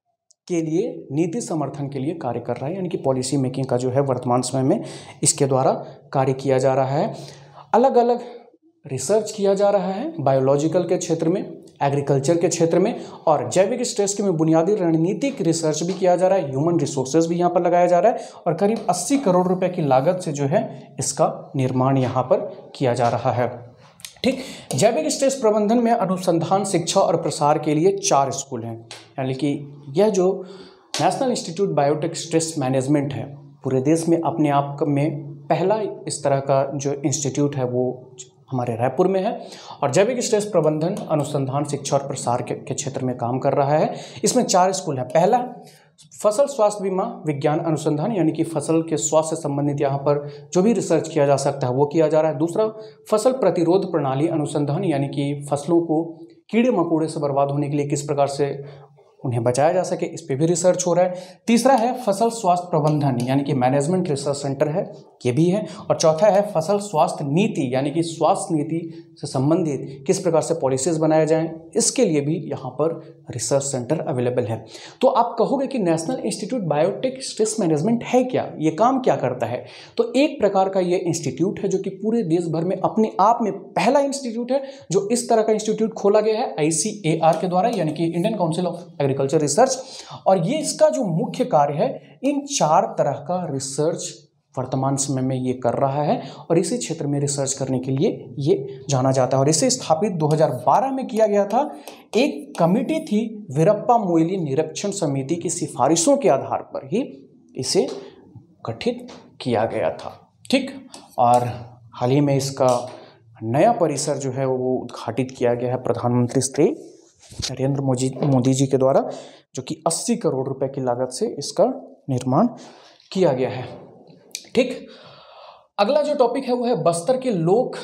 के लिए नीति समर्थन के लिए कार्य कर रहा है, यानी कि पॉलिसी मेकिंग का जो है वर्तमान समय में इसके द्वारा कार्य किया जा रहा है। अलग अलग रिसर्च किया जा रहा है बायोलॉजिकल के क्षेत्र में, एग्रीकल्चर के क्षेत्र में, और जैविक स्ट्रेस के में बुनियादी रणनीतिक रिसर्च भी किया जा रहा है। ह्यूमन रिसोर्सेज भी यहाँ पर लगाया जा रहा है और करीब अस्सी करोड़ रुपए की लागत से जो है इसका निर्माण यहाँ पर किया जा रहा है। ठीक, जैविक स्ट्रेस प्रबंधन में अनुसंधान, शिक्षा और प्रसार के लिए चार स्कूल हैं, यानी कि यह जो national institute biotic stress management है पूरे देश में अपने आप में पहला इस तरह का जो इंस्टीट्यूट है वो हमारे रायपुर में है और जैविक स्ट्रेस प्रबंधन, अनुसंधान, शिक्षा और प्रसार के, के क्षेत्र में काम कर रहा है। इसमें चार स्कूल हैं। पहला फसल स्वास्थ्य बीमा विज्ञान अनुसंधान, यानी कि फसल के स्वास्थ्य से संबंधित यहाँ पर जो भी रिसर्च किया जा सकता है वो किया जा रहा है। दूसरा फसल प्रतिरोध प्रणाली अनुसंधान, यानी कि फसलों को कीड़े मकोड़े से बर्बाद होने के लिए किस प्रकार से उन्हें बचाया जा सके, इस पे भी रिसर्च हो रहा है। तीसरा है फसल स्वास्थ्य प्रबंधन, यानी कि मैनेजमेंट रिसर्च सेंटर है, ये भी है। और चौथा है फसल स्वास्थ्य नीति, यानी कि स्वास्थ्य नीति से संबंधित किस प्रकार से पॉलिसीज बनाए जाएं, इसके लिए भी यहाँ पर रिसर्च सेंटर अवेलेबल है। तो आप कहोगे कि national institute biotic stress management है क्या, ये काम क्या करता है? तो एक प्रकार का ये इंस्टीट्यूट है जो कि पूरे देश भर में अपने आप में पहला इंस्टीट्यूट है जो इस तरह का इंस्टीट्यूट खोला गया है आई सी ए आर के द्वारा, यानी कि Indian council of agriculture research. और ये इसका जो मुख्य कार्य है इन चार तरह का रिसर्च वर्तमान समय में ये कर रहा है और इसी क्षेत्र में रिसर्च करने के लिए ये जाना जाता है। और इसे स्थापित दो हज़ार बारह में किया गया था। एक कमेटी थी वीरप्पा मोइली निरीक्षण समिति की सिफारिशों के आधार पर ही इसे गठित किया गया था। ठीक, और हाल ही में इसका नया परिसर जो है वो उद्घाटित किया गया है प्रधानमंत्री श्री नरेंद्र मोदी मोदी जी के द्वारा, जो कि अस्सी करोड़ रुपए की लागत से इसका निर्माण किया गया है। ठीक, अगला जो टॉपिक है वो है बस्तर के लोक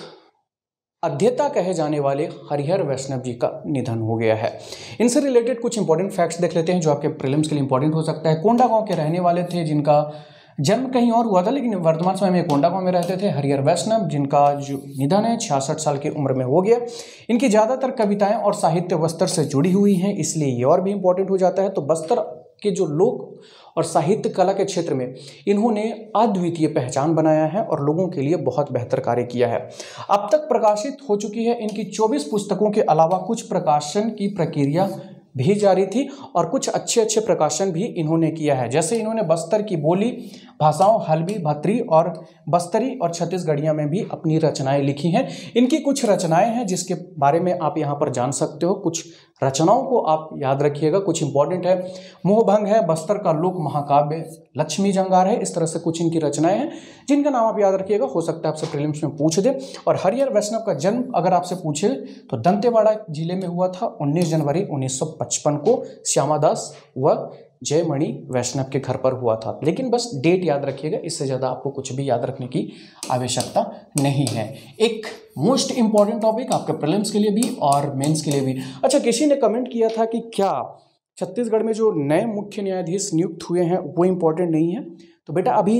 अध्येता कहे जाने वाले हरिहर वैष्णव जी का निधन हो गया है। इनसे रिलेटेड कुछ इंपॉर्टेंट फैक्ट्स देख लेते हैं जो आपके प्रीलिम्स के लिए इंपॉर्टेंट हो सकता है। कोंडा गांव के रहने वाले थे, जिनका जन्म कहीं और हुआ था लेकिन वर्तमान समय में कोंडा गांव में रहते थे, हरिहर वैष्णव, जिनका जो निधन है छियासठ साल की उम्र में हो गया। इनकी ज़्यादातर कविताएं और साहित्य बस्तर से जुड़ी हुई हैं, इसलिए ये और भी इंपॉर्टेंट हो जाता है। तो बस्तर के जो लोक और साहित्य कला के क्षेत्र में इन्होंने अद्वितीय पहचान बनाया है और लोगों के लिए बहुत बेहतर कार्य किया है। अब तक प्रकाशित हो चुकी है इनकी चौबीस पुस्तकों के अलावा कुछ प्रकाशन की प्रक्रिया भी जारी थी और कुछ अच्छे अच्छे प्रकाशन भी इन्होंने किया है। जैसे इन्होंने बस्तर की बोली भाषाओं, हल्बी, भत्री और बस्तरी और छत्तीसगढ़िया में भी अपनी रचनाएं लिखी हैं। इनकी कुछ रचनाएं हैं जिसके बारे में आप यहाँ पर जान सकते हो। कुछ रचनाओं को आप याद रखिएगा, कुछ इंपॉर्टेंट है। मोहभंग है, बस्तर का लोक महाकाव्य, लक्ष्मी जंगार है, इस तरह से कुछ इनकी रचनाएं हैं जिनका नाम आप याद रखिएगा। हो सकता है आपसे प्रीलिम्स में पूछ दे। और हरिहर वैष्णव का जन्म अगर आपसे पूछे तो दंतेवाड़ा जिले में हुआ था उन्नीस जनवरी उन्नीस सौ पचपन को श्यामादास व जयमणि वैष्णव के घर पर हुआ था। लेकिन बस डेट याद रखिएगा, इससे ज़्यादा आपको कुछ भी याद रखने की आवश्यकता नहीं है। एक मोस्ट इंपॉर्टेंट टॉपिक आपके प्रीलिम्स के लिए भी और मेंस के लिए भी। अच्छा, किसी ने कमेंट किया था कि क्या छत्तीसगढ़ में जो नए मुख्य न्यायाधीश नियुक्त हुए हैं वो इम्पोर्टेंट नहीं है? तो बेटा अभी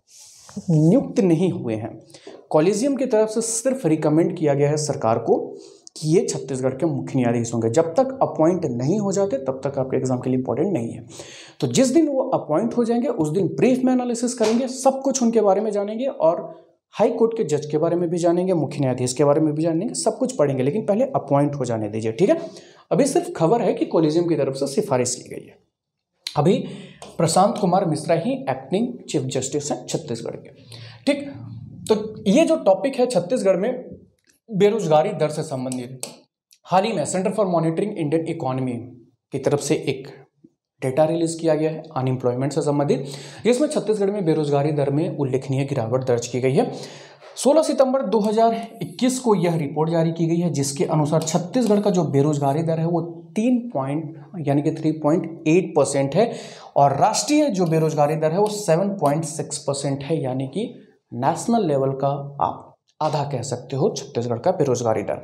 नियुक्त नहीं हुए हैं, कॉलेजियम की तरफ से सिर्फ रिकमेंड किया गया है सरकार को कि ये छत्तीसगढ़ के मुख्य न्यायाधीश होंगे। जब तक अपॉइंट नहीं हो जाते तब तक आपके एग्जाम के लिए इंपॉर्टेंट नहीं है। तो जिस दिन वो अपॉइंट हो जाएंगे उस दिन ब्रीफ में एनालिसिस करेंगे, सब कुछ उनके बारे में जानेंगे और हाई कोर्ट के जज के बारे में भी जानेंगे, मुख्य न्यायाधीश के बारे में भी जानेंगे, सब कुछ पढ़ेंगे। लेकिन पहले अपॉइंट हो जाने दीजिए, ठीक है। अभी सिर्फ खबर है कि कॉलेजियम की तरफ से सिफारिश की गई है। अभी प्रशांत कुमार मिश्रा ही एक्टिंग चीफ जस्टिस हैं छत्तीसगढ़ के, ठीक। तो ये जो टॉपिक है छत्तीसगढ़ में बेरोजगारी दर से संबंधित, हाल ही में Centre for monitoring Indian economy की तरफ से एक डेटा रिलीज किया गया है अनएम्प्लॉयमेंट से संबंधित, जिसमें छत्तीसगढ़ में बेरोजगारी दर में उल्लेखनीय गिरावट दर्ज की गई है। सोलह सितंबर दो हज़ार इक्कीस को यह रिपोर्ट जारी की गई है, जिसके अनुसार छत्तीसगढ़ का जो बेरोजगारी दर है वो तीन पॉइंट यानी कि तीन पॉइंट आठ परसेंट है और राष्ट्रीय जो बेरोजगारी दर है वो सात पॉइंट छह परसेंट है, यानी कि नेशनल लेवल का आप आधा कह सकते हो छत्तीसगढ़ का बेरोजगारी दर।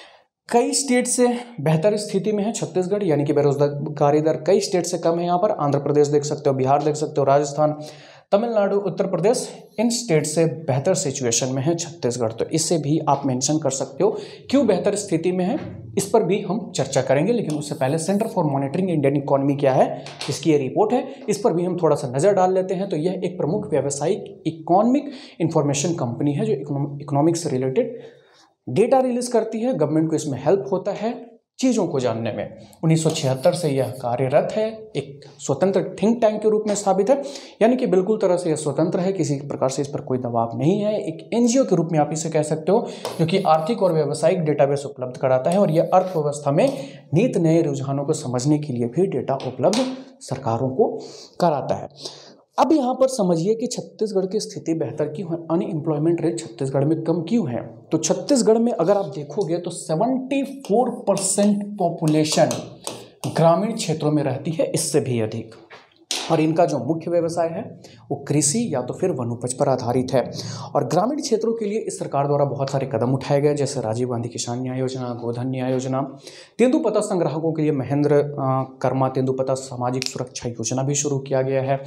कई स्टेट से बेहतर स्थिति में है छत्तीसगढ़, यानी कि बेरोजगारी दर कई स्टेट से कम है। यहाँ पर आंध्र प्रदेश देख सकते हो, बिहार देख सकते हो, राजस्थान, तमिलनाडु, उत्तर प्रदेश, इन स्टेट से बेहतर सिचुएशन में है छत्तीसगढ़। तो इससे भी आप मेंशन कर सकते हो क्यों बेहतर स्थिति में है, इस पर भी हम चर्चा करेंगे। लेकिन उससे पहले Centre for monitoring Indian Economy क्या है, इसकी ये रिपोर्ट है, इस पर भी हम थोड़ा सा नजर डाल लेते हैं। तो यह एक प्रमुख व्यावसायिक इकोनॉमिक इंफॉर्मेशन कंपनी है जो इकोनॉमिक्स से रिलेटेड डेटा रिलीज करती है। गवर्नमेंट को इसमें हेल्प होता है चीज़ों को जानने में। उन्नीस सौ छिहत्तर से यह कार्यरत है, एक स्वतंत्र थिंक टैंक के रूप में स्थापित है, यानी कि बिल्कुल तरह से यह स्वतंत्र है, किसी प्रकार से इस पर कोई दबाव नहीं है। एक एनजीओ के रूप में आप इसे कह सकते हो, जो कि आर्थिक और व्यावसायिक डेटाबेस उपलब्ध कराता है और यह अर्थव्यवस्था में नित नए रुझानों को समझने के लिए भी डेटा उपलब्ध सरकारों को कराता है। अब यहाँ पर समझिए कि छत्तीसगढ़ की स्थिति बेहतर क्यों है, अनएम्प्लॉयमेंट रेट छत्तीसगढ़ में कम क्यों है। तो छत्तीसगढ़ में अगर आप देखोगे तो चौहत्तर परसेंट पॉपुलेशन ग्रामीण क्षेत्रों में रहती है, इससे भी अधिक, और इनका जो मुख्य व्यवसाय है वो कृषि या तो फिर वनोपज पर आधारित है। और ग्रामीण क्षेत्रों के लिए इस सरकार द्वारा बहुत सारे कदम उठाए गए, जैसे राजीव गांधी किसान न्याय योजना, गोधन न्याय योजना, तेंदुपत्ता संग्राहकों के लिए महेंद्र कर्मा तेंदुपत्ता सामाजिक सुरक्षा योजना भी शुरू किया गया है।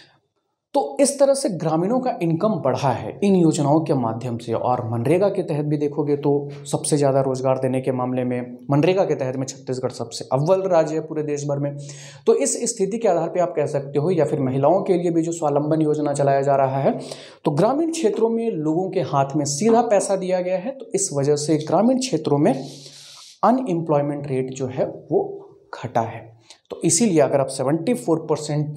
तो इस तरह से ग्रामीणों का इनकम बढ़ा है इन योजनाओं के माध्यम से। और मनरेगा के तहत भी देखोगे तो सबसे ज़्यादा रोजगार देने के मामले में मनरेगा के तहत में छत्तीसगढ़ सबसे अव्वल राज्य है पूरे देश भर में। तो इस स्थिति के आधार पे आप कह सकते हो, या फिर महिलाओं के लिए भी जो स्वावलंबन योजना चलाया जा रहा है, तो ग्रामीण क्षेत्रों में लोगों के हाथ में सीधा पैसा दिया गया है। तो इस वजह से ग्रामीण क्षेत्रों में अनएम्प्लॉयमेंट रेट जो है वो घटा है। तो इसीलिए अगर आप seventy four percent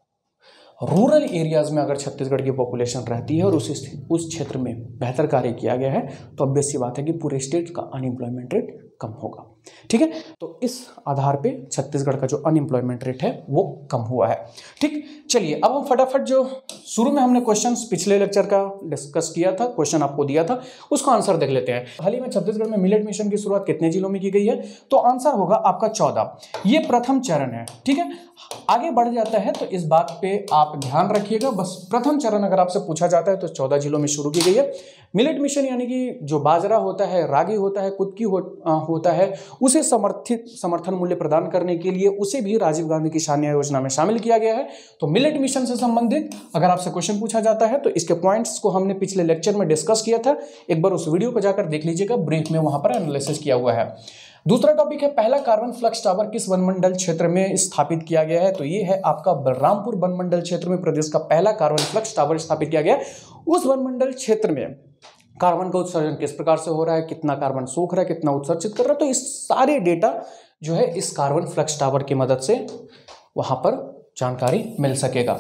rural areas में अगर छत्तीसगढ़ की पॉपुलेशन रहती है और उस उस क्षेत्र में बेहतर कार्य किया गया है, तो ऑब्वियस सी बात है कि पूरे स्टेट का अनएम्प्लॉयमेंट रेट कम होगा। ठीक है, तो इस आधार पे छत्तीसगढ़ का जो अनएम्प्लॉयमेंट रेट है वो कम हुआ है। ठीक, चलिए अब हम फटाफट जो शुरू में हमने क्वेश्चंस पिछले लेक्चर का डिस्कस किया था, क्वेश्चन आपको दिया था, उसका आंसर देख लेते हैं। हाल ही में छत्तीसगढ़ में मिलेट मिशन की शुरुआत कितने जिलों में की गई है, तो आंसर होगा आपका चौदह। ये प्रथम चरण है। ठीक है, आगे बढ़ जाता है तो इस बात पे आप ध्यान रखिएगा। बस प्रथम चरण अगर आपसे पूछा जाता है तो चौदह जिलों में शुरू की गई है। मिलेट मिशन यानी कि जो बाजरा होता है, रागी होता है, कुटकी हो, आ, होता है, उसे समर्थित समर्थन मूल्य प्रदान करने के लिए उसे भी राजीव गांधी किसान न्याय योजना में शामिल किया गया है। तो मिलेट मिशन से संबंधित अगर आपसे क्वेश्चन पूछा जाता है तो इसके पॉइंट्स को हमने पिछले लेक्चर में डिस्कस किया था, एक बार उस वीडियो पर जाकर देख लीजिएगा, ब्रीफ में वहां पर एनालिसिस किया हुआ है। दूसरा टॉपिक है, पहला कार्बन फ्लक्स टावर किस वनमंडल क्षेत्र में स्थापित किया गया है, तो ये है आपका बलरामपुर वनमंडल क्षेत्र में प्रदेश का पहला कार्बन फ्लक्स टावर स्थापित किया गया। उस वनमंडल क्षेत्र में कार्बन का उत्सर्जन किस प्रकार से हो रहा है, कितना कार्बन सोख रहा है, कितना उत्सर्जित कर रहा है, तो इस सारे डेटा जो है इस कार्बन फ्लक्स टावर की मदद से वहां पर जानकारी मिल सकेगा।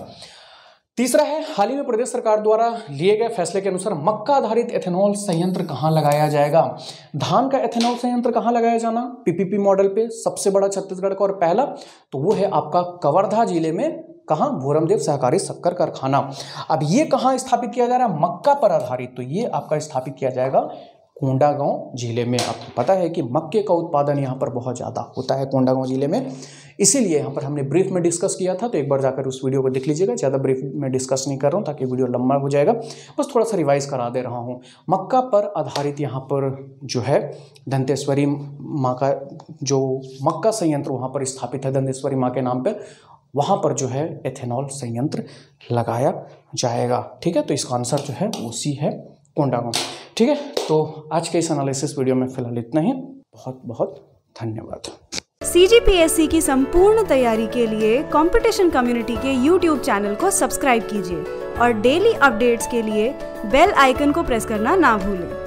तीसरा है, हाल ही में प्रदेश सरकार द्वारा लिए गए फैसले के अनुसार मक्का आधारित एथेनॉल संयंत्र कहां लगाया जाएगा। धान का एथेनॉल संयंत्र कहां लगाया जाना, पीपीपी मॉडल पे, सबसे बड़ा छत्तीसगढ़ का और पहला, तो वो है आपका कवर्धा जिले में, कहां, भोरमदेव सहकारी शक्कर कारखाना। अब ये कहां स्थापित किया जा रहा है, मक्का पर आधारित, तो ये आपका स्थापित किया जाएगा कोंडागांव जिले में। आपको पता है कि मक्के का उत्पादन यहाँ पर बहुत ज़्यादा होता है कोंडागांव जिले में, इसीलिए यहाँ पर हमने ब्रीफ में डिस्कस किया था, तो एक बार जाकर उस वीडियो को देख लीजिएगा। ज़्यादा ब्रीफ में डिस्कस नहीं कर रहा हूँ ताकि वीडियो लंबा हो जाएगा, बस थोड़ा सा रिवाइज करा दे रहा हूँ। मक्का पर आधारित यहाँ पर जो है दंतेश्वरी माँ का जो मक्का संयंत्र वहाँ पर स्थापित है, दंतेश्वरी माँ के नाम पर, वहाँ पर जो है एथेनॉल संयंत्र लगाया जाएगा। ठीक है, तो इसका आंसर जो है वो सी है, कोंडागांव। ठीक है, तो आज के इस एनालिसिस वीडियो में फिलहाल इतना ही। बहुत बहुत धन्यवाद। सीजीपीएससी की संपूर्ण तैयारी के लिए कंपटीशन कम्युनिटी के यूट्यूब चैनल को सब्सक्राइब कीजिए और डेली अपडेट्स के लिए बेल आइकन को प्रेस करना ना भूलें।